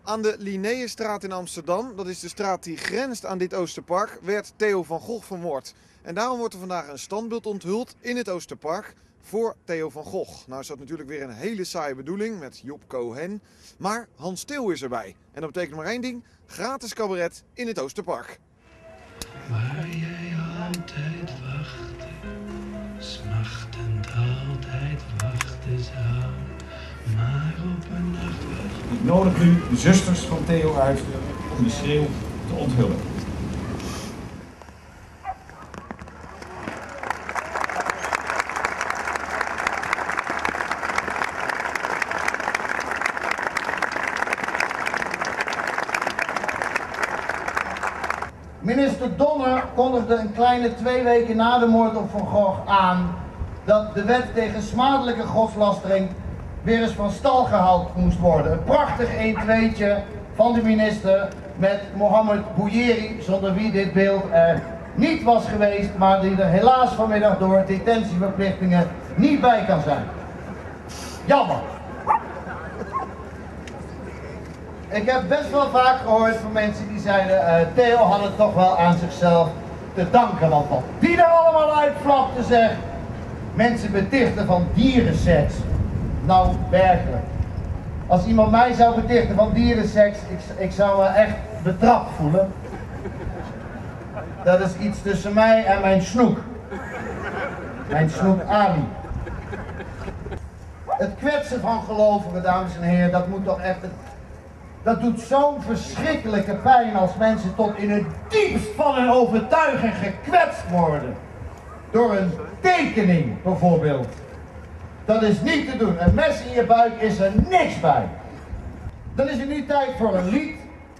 Aan de Linnaeusstraat in Amsterdam, dat is de straat die grenst aan dit Oosterpark, werd Theo van Gogh vermoord. En daarom wordt er vandaag een standbeeld onthuld in het Oosterpark voor Theo van Gogh. Nou is dat natuurlijk weer een hele saaie bedoeling met Job Cohen, maar Hans Theo is erbij. En dat betekent maar één ding, gratis cabaret in het Oosterpark. Waar jij altijd wachtte, smachtend altijd wachten zou, maar op een nacht wacht. Ik nodig nu de zusters van Theo uit om de schreeuw te onthullen. Minister Donner kondigde een kleine 2 weken na de moord op Van Gogh aan dat de wet tegen smadelijke godslastering weer eens van stal gehaald moest worden. Een prachtig 1-2'tje van de minister met Mohammed Bouyeri, zonder wie dit beeld er niet was geweest, maar die er helaas vanmiddag door detentieverplichtingen niet bij kan zijn. Jammer. Ik heb best wel vaak gehoord van mensen die zeiden, Theo had het toch wel aan zichzelf te danken, want wat die er allemaal uitflapte zeg. Mensen betichten van dierenseks. Nou, werkelijk. Als iemand mij zou betichten van dierenseks, ik zou me echt betrapt voelen. Dat is iets tussen mij en mijn snoek. Mijn snoek Ali. Het kwetsen van gelovigen, dames en heren, dat moet toch echt... Dat doet zo'n verschrikkelijke pijn als mensen tot in het diepst van hun overtuiging gekwetst worden. Door een tekening bijvoorbeeld. Dat is niet te doen. Een mes in je buik is er niks bij. Dan is het nu tijd voor een lied.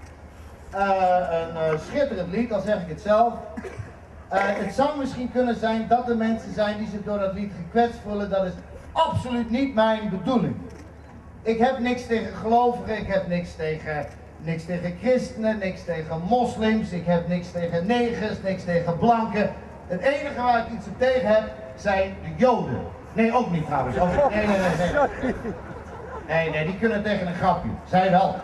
Een schitterend lied, al zeg ik het zelf. Het zou misschien kunnen zijn dat er mensen zijn die zich door dat lied gekwetst voelen. Dat is absoluut niet mijn bedoeling. Ik heb niks tegen gelovigen, ik heb niks tegen christenen, niks tegen moslims, ik heb niks tegen negers, niks tegen blanken. Het enige waar ik iets op tegen heb, zijn de Joden. Nee, ook niet trouwens. Nee, die kunnen tegen een grapje. Zij wel.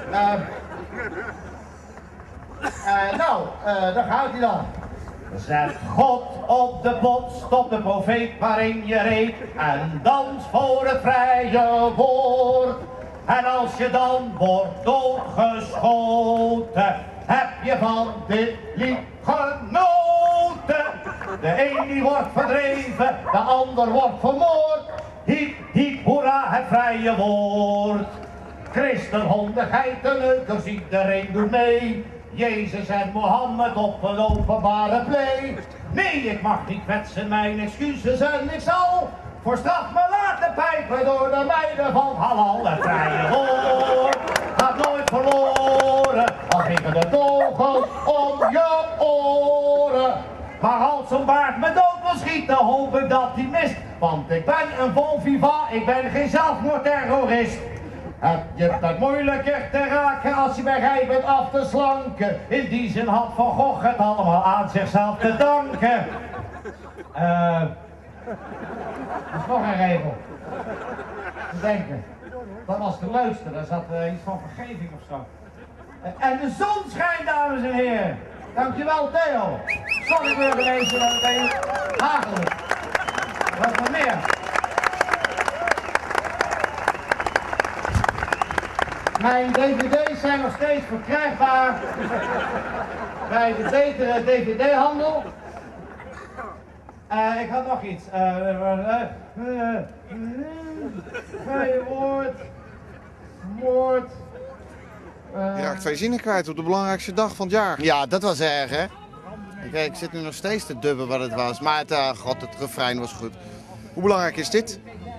Daar gaat hij dan. Zet God op de pot, stop de profeet maar in je reet en dans voor het vrije woord. En als je dan wordt doodgeschoten, heb je van dit lied genoten. De een die wordt verdreven, de ander wordt vermoord. Hiep, hiep, hoera, het vrije woord. Christen, honden, geiten, leukers, iedereen doet mee. Jezus en Mohammed op een openbare play. Nee, ik mag niet kwetsen, mijn excuses en ik zal voor straf me laten pijpen door de meiden van halal. Het vrije woord gaat nooit verloren, al gingen de kogels om je oren. Maar als zo'n baard me dood wil schieten, hoop ik dat hij mist. Want ik ben een bon vivant, ik ben geen zelfmoordterrorist. Heb je het moeilijker te raken als je bij bent af te slanken? In die zin had Van Gogh het allemaal aan zichzelf te danken. Dat is nog een regel. Te denken. Dat was te luisteren, daar zat iets van vergeving of zo. En de zon schijnt, dames en heren. Dankjewel, Theo. Sorry burgemeester, dat ben je hagelijk. Wat nog meer? Mijn dvd's zijn nog steeds verkrijgbaar bij de betere dvd-handel. Ik had nog iets. Vrije woord. Moord. Je raakt 2 zinnen kwijt op de belangrijkste dag van het jaar. Ja, dat was erg, hè? Kijk, ik zit nu nog steeds te dubben wat het was. Maar het refrein was goed. Hoe belangrijk is dit?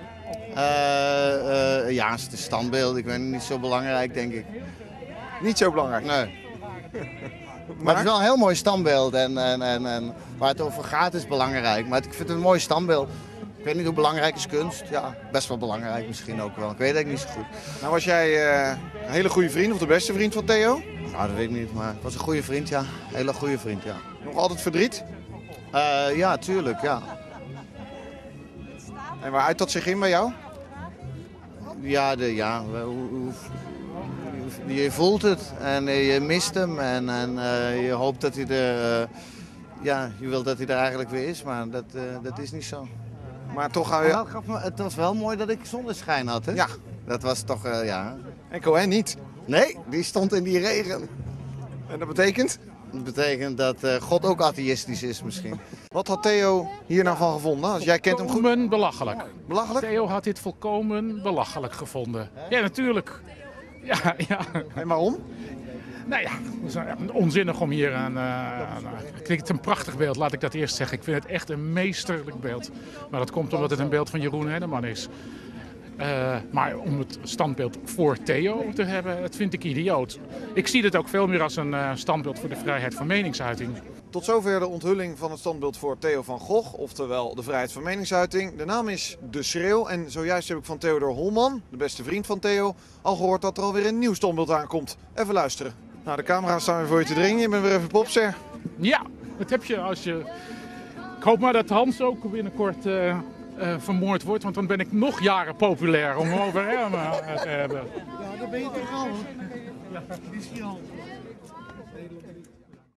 Ja, het is een standbeeld. Ik weet het niet zo belangrijk, denk ik. Niet zo belangrijk? Nee. Maar het is wel een heel mooi standbeeld. En waar het over gaat is belangrijk. Maar ik vind het een mooi standbeeld. Ik weet niet hoe belangrijk is kunst. Ja, best wel belangrijk misschien ook wel. Ik weet het eigenlijk niet zo goed. Nou, was jij een hele goede vriend of de beste vriend van Theo? Nou, dat weet ik niet. Maar het was een goede vriend, ja. Een hele goede vriend, ja. Nog altijd verdriet? Ja, tuurlijk, ja. En waar uit dat zich in bij jou? Ja, Je voelt het en je mist hem en je hoopt dat hij er... je wil dat hij er eigenlijk weer is, maar dat is niet zo. Maar toch ga je... Het was wel mooi dat ik zonneschijn had, hè? Ja. Dat was toch, ja... En Cohen niet. Nee, die stond in die regen. En dat betekent? Dat betekent dat God ook atheïstisch is misschien. Wat had Theo hier nou van gevonden? Als jij kent hem goed. Volkomen belachelijk. Belachelijk? Theo had dit volkomen belachelijk gevonden. Ja, natuurlijk. Ja. En waarom? Nou ja, het is onzinnig om hier aan... Ik vind het een prachtig beeld, laat ik dat eerst zeggen. Ik vind het echt een meesterlijk beeld. Maar dat komt omdat het een beeld van Jeroen Henneman is. Maar om het standbeeld voor Theo te hebben, dat vind ik idioot. Ik zie dit ook veel meer als een standbeeld voor de vrijheid van meningsuiting. Tot zover de onthulling van het standbeeld voor Theo van Gogh, oftewel de vrijheid van meningsuiting. De naam is De Schreeuw en zojuist heb ik van Theodor Holman, de beste vriend van Theo, al gehoord dat er alweer een nieuw standbeeld aankomt. Even luisteren. Nou, de camera's staan weer voor je te dringen. Je bent weer even popster. Ja, dat heb je als je... Ik hoop maar dat Hans ook binnenkort vermoord wordt, want dan ben ik nog jaren populair om over hem te hebben. Ja, dan ben je toch al. Ja, die is hier al.